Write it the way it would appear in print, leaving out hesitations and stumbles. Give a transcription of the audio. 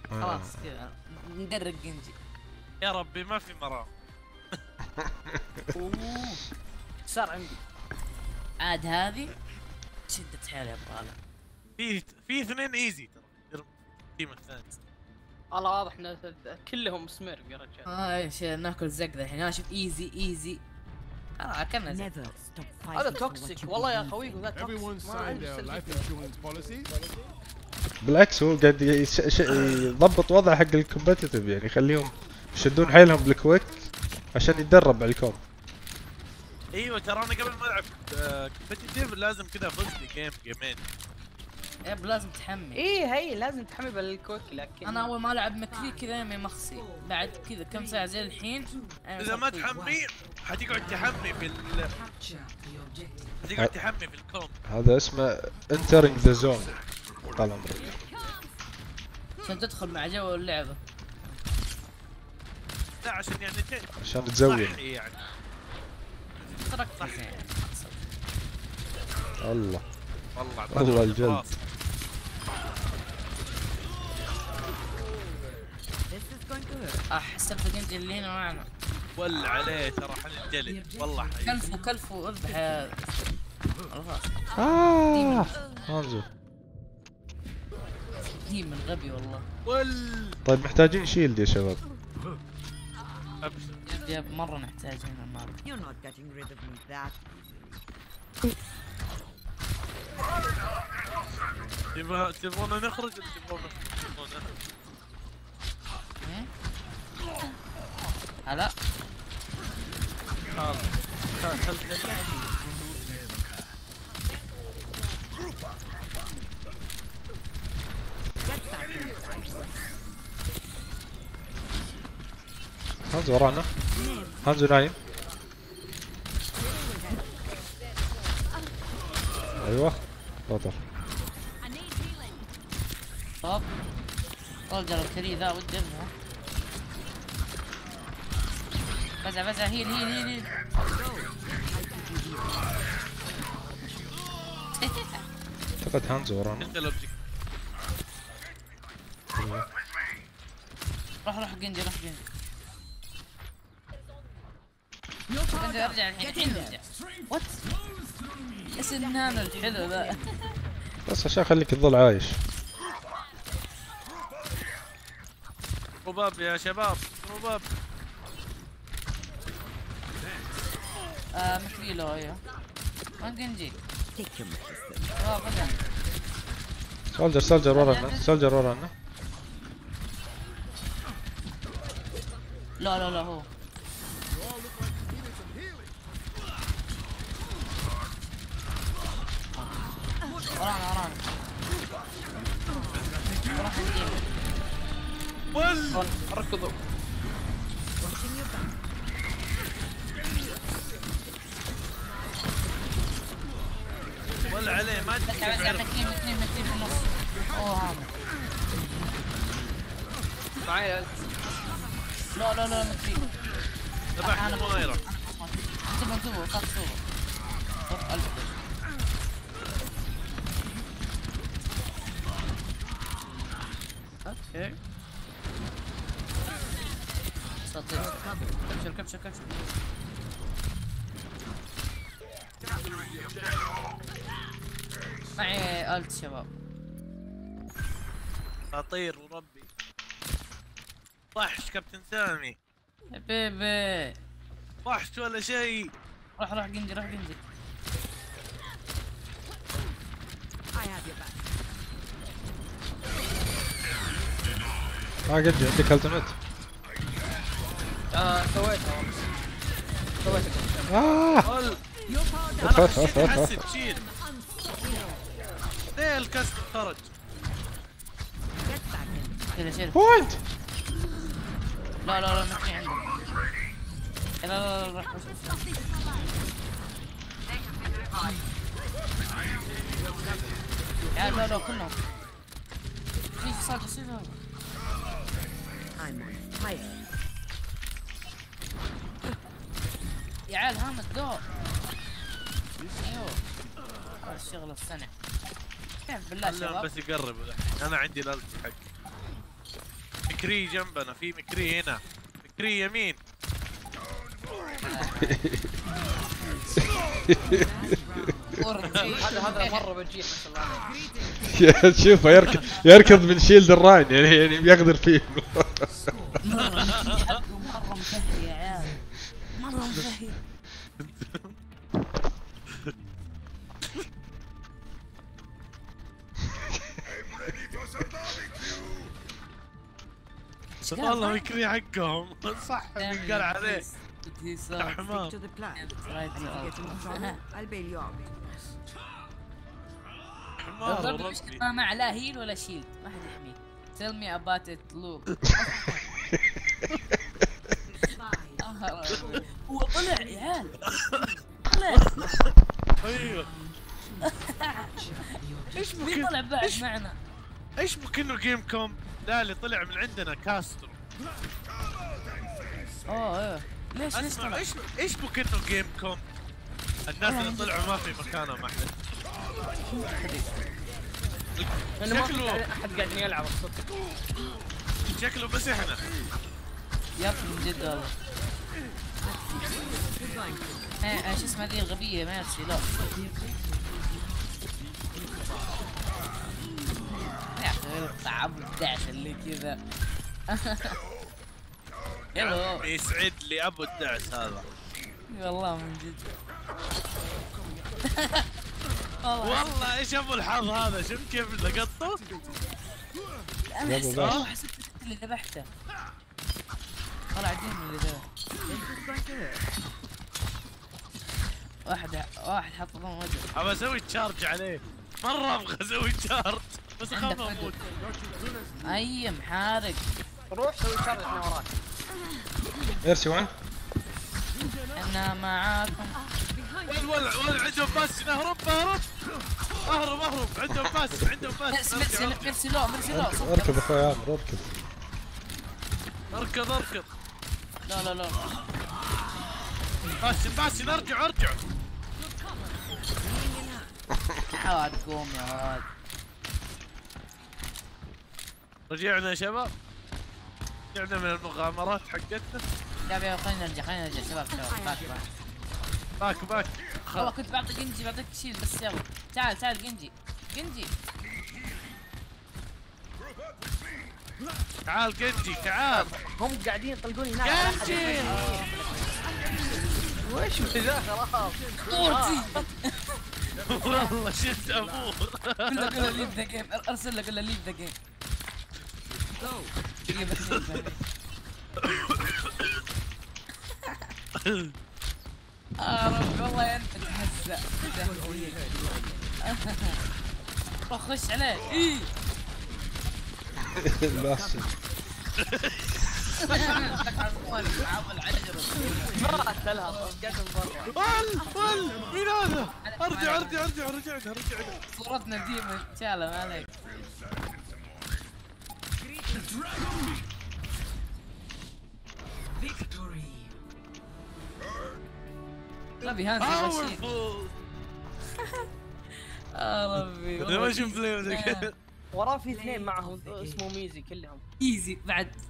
خلاص كذا نقرق جنجي. يا ربي ما في مرام. اوه صار عندي عاد هذه شدة حيلي يبغالها. في اثنين ايزي ترى التيم الثاني. والله واضح ان كلهم سميرف يا رجال. ايش ناكل زق ذا الحين. انا اشوف ايزي ايزي كنا زق. هذا توكسيك والله يا خوي ذا توكسيك. بالعكس هو قاعد يضبط وضع حق الكومبتيتيف، يعني يخليهم يشدون حيلهم بالكويك عشان يتدرب على الكوم. ايوه ترى انا قبل ما العب كومبتيتيف لازم كذا افوز لي جيمين. يب لازم تحمي. ايه هي لازم تحمي بالكويك. لكن انا اول ما العب مكري كذا يمي مخصي، بعد كذا كم ساعه زي الحين اذا ما تحمي حتقعد تحمي حتقعد تحمي في الكوم. هذا اسمه entering the zone طال عمرك، عشان تدخل مع جو اللعبه. لا عشان يعني عشان تزود. يعني تركز يعني. الله والله الجلد. احسن الجنجي اللي هنا معنا. ول عليه ترى حنجلد والله. كلفوا اذبح يا خلاص. انزل. ديمن غبي والله. طيب محتاجين شيلد يا شباب. يب مره نحتاج هنا المال. تبغون نخرج ولا تبغون هلا هانزو ورانا. هانزو نايم. ايوه بطل. طب رجل الكري ذا ودمه. بزع هيل اعتقد هانزو ورانا. روح جندي ارجع الحين ارجع. وات ايش النانو الحلو ذا. بس عشان خليك تظل عايش. رباب يا شباب رباب. مكفيله ايوه. وين جنجي؟ بدأ سولجر ورانا. لا هو ورانا ركضوا. ولا عليه ما ادري كيف عرف. مكتين في النص. اوه هذا معايا. لا مكتين. ذبحت مايرة. انتبهوا صوب. اوكي سطير. كبشر معي آلت شباب. خطير وربي. وحش كابتن سامي. بيبي وحش ولا شيء. روح جندي. قد عندك التمت. سويتها. انا خشيت احسب شيل. ليه الكاست خرج؟ شيل بوينت. لا مكفي عندك. لا روح يا لا كلهم. في صار يصير يا عيال هامت جو. ايوه الشغل الصنع. كيف بالله شباب بس يقرب. انا عندي الالت حق مكري جنبنا، في مكري هنا، مكري يمين. هذا مرة بجيح ما شاء الله. شوفه يركض من شيلد الراين يعني بيقدر فيه. مرة مفهي يا عيال، مرة مفهي. والله مكري حقهم صح قال عليه حمار. حمار وربي. ما مع لا هيل ولا شيلد، ما حد يحميه. Tell me about it Luke. هو طلع يا عيال، طلع. ايوه ايش مين طلع بعد معنا؟ ايش ممكن جيم كوم؟ لا اللي طلع من عندنا كاسترو. اوه ليش اسمع طلع؟ ايش ممكن جيم كوم؟ الناس اللي طلعوا ما في مكانهم احد. شكله احد قاعد يلعب الصدق. شكله بس احنا. يب من جد والله. شو اسمها ذي الغبية ميرسي لا. يا اخي صعب الدعس اللي كذا. يلا يسعد لي ابو الدعس هذا. والله من جد. والله ايش ابو الحظ هذا، شوف كيف لقطته. انا حسبت اللي ذبحته. طلع دين اللي ذبح. واحد حط ضم وجهه. ابى اسوي تشارج عليه، مرة ابغى اسوي تشارج بس اخاف اموت. اي محارق. روح سوي شارج احنا وراك. ارسي وين؟ انا معاكم. ولع عندهم باس، نهرب اهرب عندهم باس. مرسي لو اركض اخوي عامر اركض. اركض. لا باسي ارجع. حاول تقوم يا واد. رجعنا يا شباب، رجعنا من المغامرات حقتنا. يا خلينا نرجع شباب باك والله كنت بعطي جنجي، بعطيك شيل بس يلا تعال جنجي تعال جنجي تعال. هم قاعدين يطلقوني هناك. جنجي وش ذا خلاص. والله شفت ابوه. قل له ليف ذا جيم، ارسل له قل له ليف ذا جيم. رب والله انت تهزأ. خش عليه. اي باسل ما قتلها قاعد من برا. مين هذا؟ ارجع. صورتنا ديما شاله ما عليك. ربي هانسي رشيد. ربي ما شوف ليه وراه في اثنين معهم اسمه ميزي كلهم. ايزي بعد